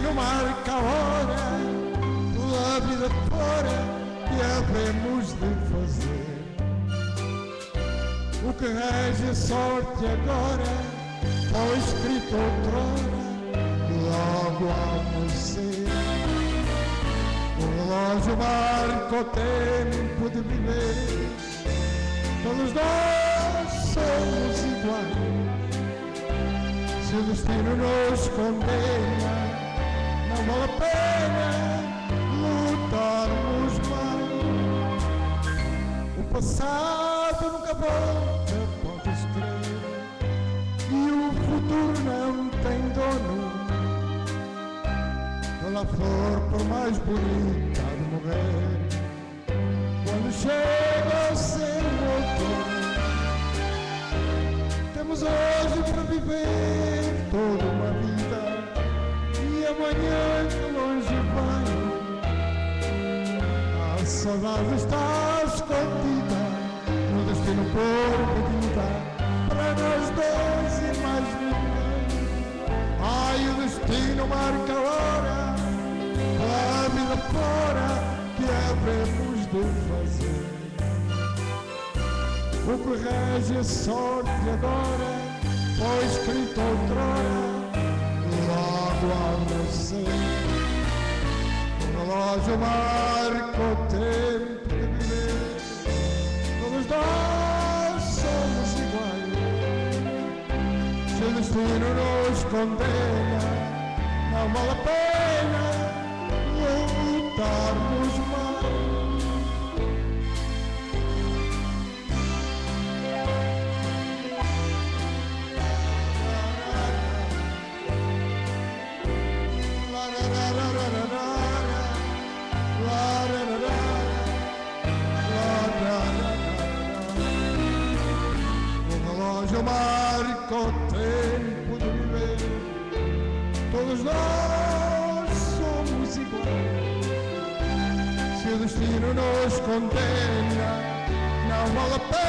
destino marca a hora, pela vida fora que havemos de fazer. O que rege a sorte agora foi escrito outrora, logo ao nascer. O relógio marca o tempo de viver, todos nós somos iguais. Se o destino nos condena, não vale a pena lutarmos mais. O passado nunca volta, podes crer, e o futuro não tem dono. Toda a flor, por mais bonita, há de morrer quando chega a ser o outono. Temos hoje para viver toda uma vida, e amanhã que longe vai. A saudade está escondida no destino por medida, para nós dois e mais ninguém. Ai, o destino marca a hora, a vida fora que havemos de fazer. O que rege a sorte agora foi escrito outrora, logo ao nascer. O relógio marca o tempo de viver, todos nós somos iguais. Se o destino nos condena, não vale a pena lutarmos mais. Marca o tempo de viver, todos nós somos iguais. Se o destino nos condena, não vale a pena